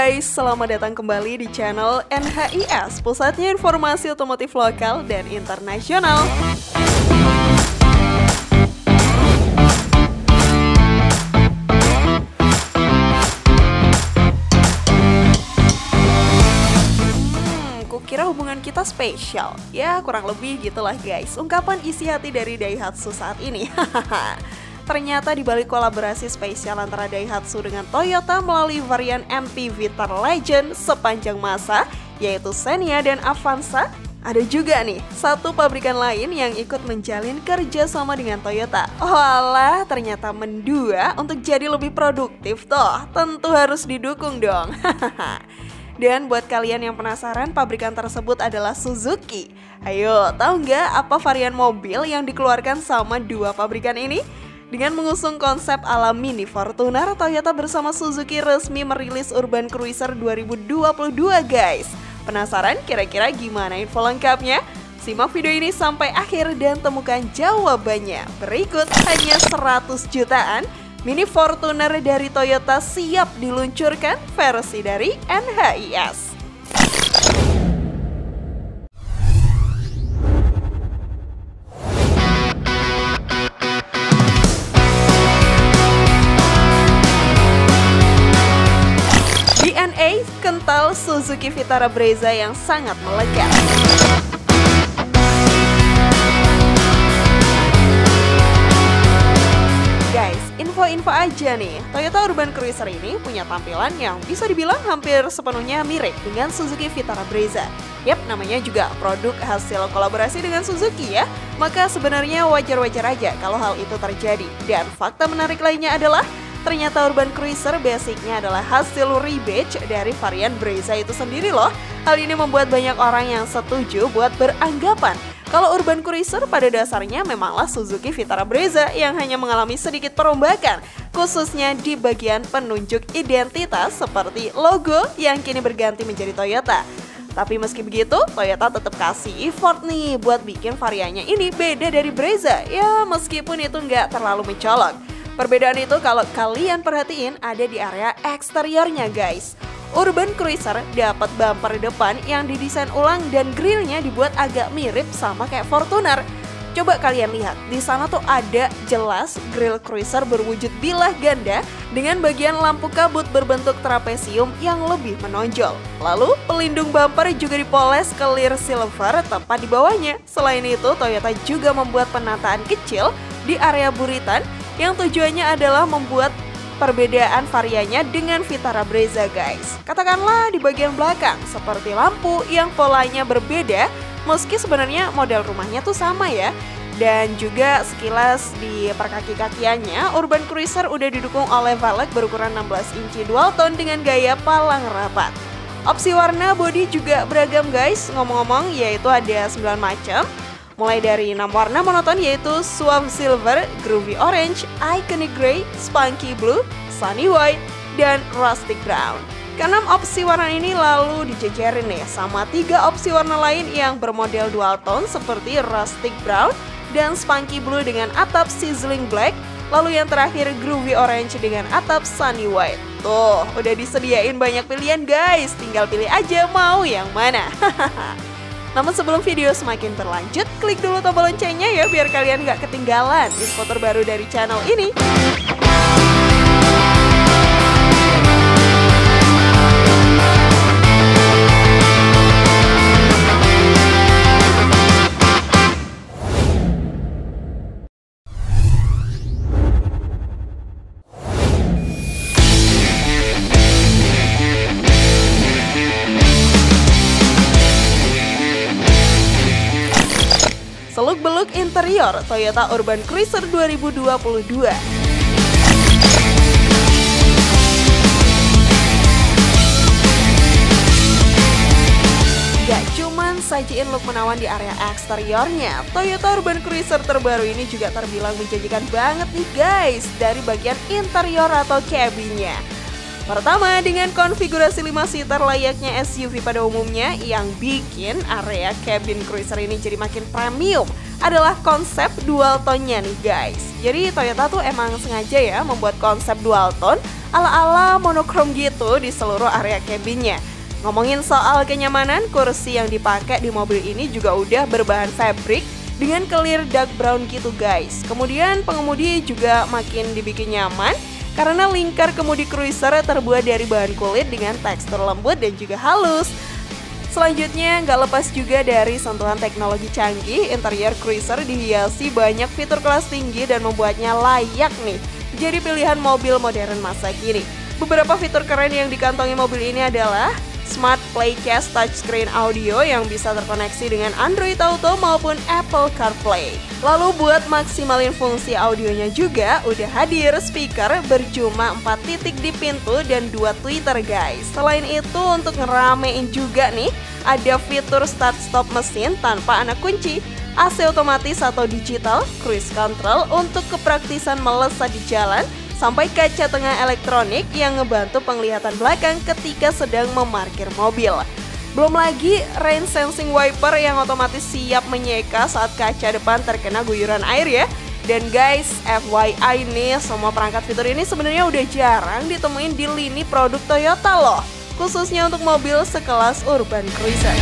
guys, selamat datang kembali di channel NHIS, pusatnya informasi otomotif lokal dan internasional. Kukira hubungan kita spesial, ya kurang lebih gitulah guys, ungkapan isi hati dari Daihatsu saat ini. Ternyata di balik kolaborasi spesial antara Daihatsu dengan Toyota melalui varian MPV Legend sepanjang masa, yaitu Xenia dan Avanza, ada juga nih satu pabrikan lain yang ikut menjalin kerja sama dengan Toyota. Walah, ternyata mendua untuk jadi lebih produktif toh, tentu harus didukung dong. Dan buat kalian yang penasaran, pabrikan tersebut adalah Suzuki. Ayo, tahu nggak apa varian mobil yang dikeluarkan sama dua pabrikan ini? Dengan mengusung konsep ala Mini Fortuner, Toyota bersama Suzuki resmi merilis Urban Cruiser 2022 guys. Penasaran kira-kira gimana info lengkapnya? Simak video ini sampai akhir dan temukan jawabannya. Berikut hanya 100 jutaan, Mini Fortuner dari Toyota siap diluncurkan versi dari NHIS. DNA kental Suzuki Vitara Brezza yang sangat melekat. Guys, info aja nih, Toyota Urban Cruiser ini punya tampilan yang bisa dibilang hampir sepenuhnya mirip dengan Suzuki Vitara Brezza. Yap, namanya juga produk hasil kolaborasi dengan Suzuki ya. Maka sebenarnya wajar-wajar aja kalau hal itu terjadi. Dan fakta menarik lainnya adalah ternyata Urban Cruiser basicnya adalah hasil rebadge dari varian Brezza itu sendiri loh. Hal ini membuat banyak orang yang setuju buat beranggapan kalau Urban Cruiser pada dasarnya memanglah Suzuki Vitara Brezza yang hanya mengalami sedikit perombakan, khususnya di bagian penunjuk identitas seperti logo yang kini berganti menjadi Toyota. Tapi meski begitu, Toyota tetap kasih effort nih buat bikin variannya ini beda dari Brezza, ya meskipun itu nggak terlalu mencolok. Perbedaan itu kalau kalian perhatiin ada di area eksteriornya guys. Urban Cruiser dapat bumper depan yang didesain ulang dan grillnya dibuat agak mirip sama kayak Fortuner. Coba kalian lihat, di sana tuh ada jelas grill Cruiser berwujud bilah ganda dengan bagian lampu kabut berbentuk trapesium yang lebih menonjol. Lalu pelindung bumper juga dipoles clear silver tepat di bawahnya. Selain itu, Toyota juga membuat penataan kecil di area buritan yang tujuannya adalah membuat perbedaan variannya dengan Vitara Brezza guys. Katakanlah di bagian belakang seperti lampu yang polanya berbeda meski sebenarnya model rumahnya tuh sama ya. Dan juga sekilas di perkaki-kakiannya, Urban Cruiser udah didukung oleh velg berukuran 16 inci dual tone dengan gaya palang rapat. Opsi warna bodi juga beragam guys, ngomong-ngomong yaitu ada 9 macam. Mulai dari 6 warna monoton yaitu Suave Silver, Groovy Orange, Iconic Grey, Spunky Blue, Sunny White, dan Rustic Brown. Keenam opsi warna ini lalu dijejerin nih sama 3 opsi warna lain yang bermodel dual tone seperti Rustic Brown dan Spunky Blue dengan atap Sizzling Black, lalu yang terakhir Groovy Orange dengan atap Sunny White. Tuh, udah disediain banyak pilihan guys, tinggal pilih aja mau yang mana. Namun sebelum video semakin berlanjut, klik dulu tombol loncengnya ya biar kalian gak ketinggalan info terbaru dari channel ini. Seluk-beluk interior Toyota Urban Cruiser 2022. Gak cuman sajiin look menawan di area eksteriornya, Toyota Urban Cruiser terbaru ini juga terbilang menjanjikan banget nih guys dari bagian interior atau cabinnya. Pertama, dengan konfigurasi 5 seater layaknya SUV pada umumnya, yang bikin area cabin cruiser ini jadi makin premium adalah konsep dual tone-nya nih guys. Jadi Toyota tuh emang sengaja ya membuat konsep dual tone ala-ala monokrom gitu di seluruh area cabinnya. Ngomongin soal kenyamanan, kursi yang dipakai di mobil ini juga udah berbahan fabric dengan clear dark brown gitu guys. Kemudian pengemudi juga makin dibikin nyaman karena lingkar kemudi cruiser terbuat dari bahan kulit dengan tekstur lembut dan juga halus. Selanjutnya nggak lepas juga dari sentuhan teknologi canggih, interior cruiser dihiasi banyak fitur kelas tinggi dan membuatnya layak nih jadi pilihan mobil modern masa kini. Beberapa fitur keren yang dikantongi mobil ini adalah Smart Playcast touchscreen audio yang bisa terkoneksi dengan Android Auto maupun Apple CarPlay. Lalu buat maksimalin fungsi audionya juga udah hadir speaker bercuma 4 titik di pintu dan 2 tweeter guys. Selain itu untuk ngeramein juga nih, ada fitur start stop mesin tanpa anak kunci, AC otomatis atau digital, cruise control untuk kepraktisan melesat di jalan, sampai kaca tengah elektronik yang ngebantu penglihatan belakang ketika sedang memarkir mobil. Belum lagi rain sensing wiper yang otomatis siap menyeka saat kaca depan terkena guyuran air ya. Dan guys, FYI nih, semua perangkat fitur ini sebenarnya udah jarang ditemuin di lini produk Toyota loh, khususnya untuk mobil sekelas urban cruiser.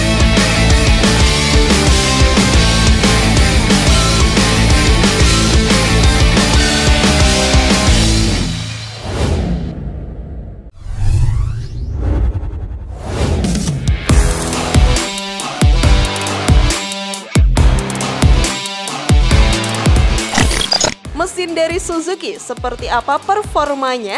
Mesin dari Suzuki seperti apa performanya?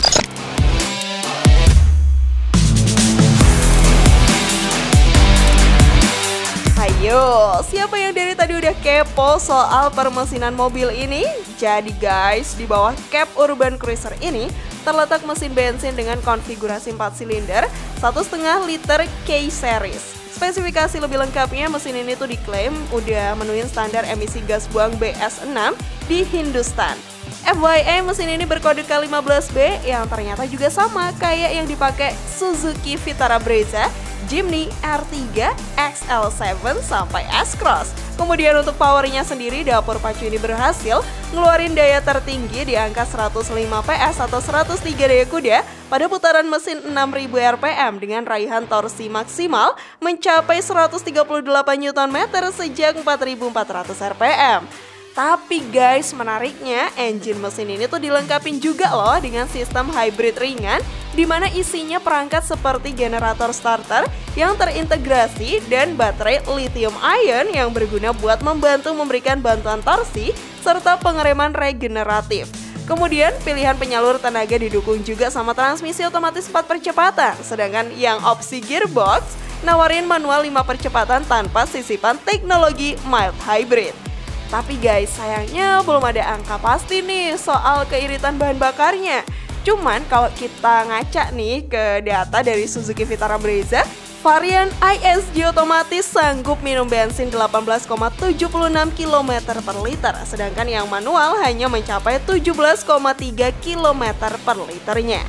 Ayo, siapa yang dari tadi udah kepo soal permesinan mobil ini? Jadi guys, di bawah cab urban cruiser ini terletak mesin bensin dengan konfigurasi 4 silinder 1,5 liter K-Series. Spesifikasi lebih lengkapnya, mesin ini tuh diklaim udah menuhin standar emisi gas buang BS6 di Hindustan. FYI, mesin ini berkode K15B yang ternyata juga sama kayak yang dipakai Suzuki Vitara Brezza, Jimny R3, XL7 sampai S-Cross. Kemudian untuk powernya sendiri, dapur pacu ini berhasil ngeluarin daya tertinggi di angka 105 PS atau 103 daya kuda pada putaran mesin 6000 rpm dengan raihan torsi maksimal mencapai 138 Nm sejak 4400 rpm. Tapi guys, menariknya engine mesin ini tuh dilengkapi juga loh dengan sistem hybrid ringan di mana isinya perangkat seperti generator starter yang terintegrasi dan baterai lithium ion yang berguna buat membantu memberikan bantuan torsi serta pengereman regeneratif. Kemudian pilihan penyalur tenaga didukung juga sama transmisi otomatis 4 percepatan, sedangkan yang opsi gearbox nawarin manual 5 percepatan tanpa sisipan teknologi mild hybrid. Tapi guys, sayangnya belum ada angka pasti nih soal keiritan bahan bakarnya. Cuman kalau kita ngaca nih ke data dari Suzuki Vitara Brezza, varian ISG otomatis sanggup minum bensin 18,76 km per liter, sedangkan yang manual hanya mencapai 17,3 km per liternya.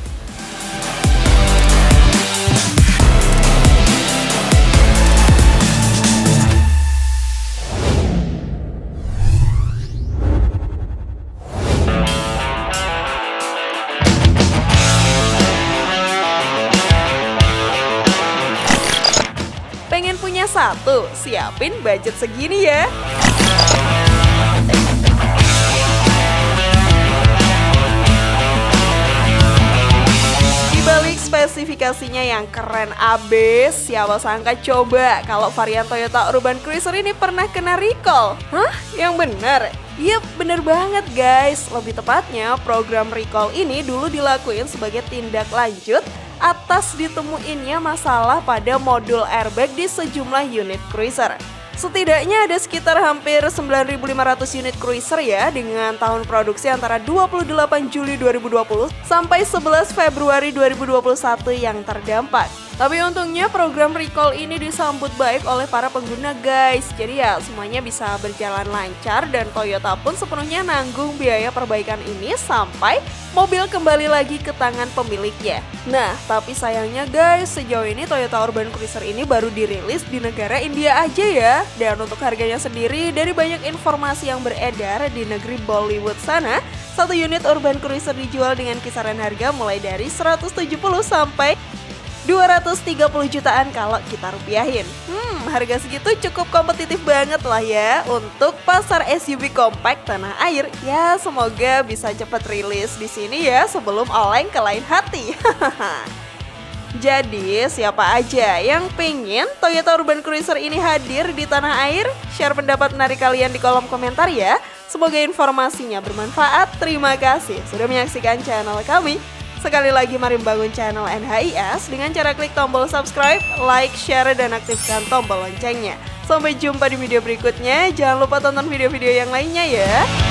Pengen punya satu? Siapin budget segini ya. Di balik spesifikasinya yang keren abis, siapa sangka coba kalau varian Toyota Urban Cruiser ini pernah kena recall. Hah? Yang bener? Yep, bener banget guys. Lebih tepatnya, program recall ini dulu dilakuin sebagai tindak lanjut atas ditemuinnya masalah pada modul airbag di sejumlah unit cruiser. Setidaknya ada sekitar hampir 9.500 unit cruiser ya dengan tahun produksi antara 28 Juli 2020 sampai 11 Februari 2021 yang terdampak. Tapi untungnya program recall ini disambut baik oleh para pengguna guys. Jadi ya semuanya bisa berjalan lancar dan Toyota pun sepenuhnya nanggung biaya perbaikan ini sampai mobil kembali lagi ke tangan pemiliknya. Nah, tapi sayangnya guys, sejauh ini Toyota Urban Cruiser ini baru dirilis di negara India aja ya. Dan untuk harganya sendiri, dari banyak informasi yang beredar di negeri Bollywood sana, Satu unit Urban Cruiser dijual dengan kisaran harga mulai dari 170 sampai 230 jutaan kalau kita rupiahin. Harga segitu cukup kompetitif banget lah ya untuk pasar SUV compact tanah air. Ya, semoga bisa cepat rilis di sini ya sebelum oleng ke lain hati. Jadi, siapa aja yang pengen Toyota Urban Cruiser ini hadir di tanah air? Share pendapat menarik kalian di kolom komentar ya. Semoga informasinya bermanfaat. Terima kasih sudah menyaksikan channel kami. Sekali lagi mari membangun channel NHIS dengan cara klik tombol subscribe, like, share, dan aktifkan tombol loncengnya. Sampai jumpa di video berikutnya. Jangan lupa tonton video-video yang lainnya ya.